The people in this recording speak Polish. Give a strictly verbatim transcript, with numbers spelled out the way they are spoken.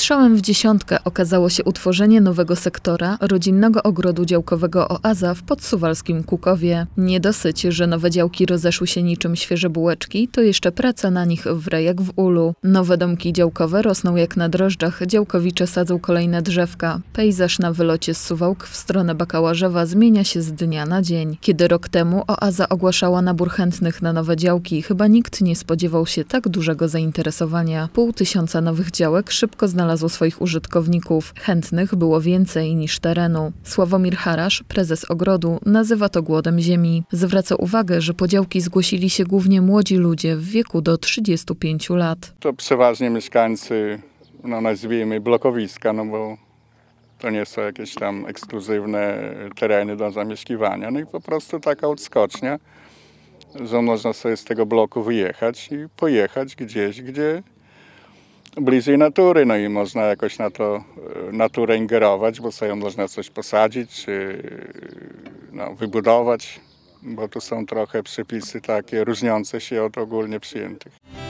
Strzałem w dziesiątkę okazało się utworzenie nowego sektora rodzinnego ogrodu działkowego Oaza w podsuwalskim Kukowie. Nie dosyć, że nowe działki rozeszły się niczym świeże bułeczki, to jeszcze praca na nich wre jak w ulu. Nowe domki działkowe rosną jak na drożdżach, działkowicze sadzą kolejne drzewka. Pejzaż na wylocie z Suwałk w stronę Bakałarzewa zmienia się z dnia na dzień. Kiedy rok temu Oaza ogłaszała nabór chętnych na nowe działki, chyba nikt nie spodziewał się tak dużego zainteresowania. Pół tysiąca nowych działek szybko znalazło swoich użytkowników. Chętnych było więcej niż terenu. Sławomir Harasz, prezes ogrodu, nazywa to głodem ziemi. Zwraca uwagę, że po działki zgłosili się głównie młodzi ludzie w wieku do trzydziestu pięciu lat. To przeważnie mieszkańcy, no nazwijmy, blokowiska, no bo to nie są jakieś tam ekskluzywne tereny do zamieszkiwania. No i po prostu taka odskocznia, że można sobie z tego bloku wyjechać i pojechać gdzieś, gdzie bliżej natury, no i można jakoś na to naturę ingerować, bo sobie można coś posadzić, czy no, wybudować, bo tu są trochę przepisy takie różniące się od ogólnie przyjętych.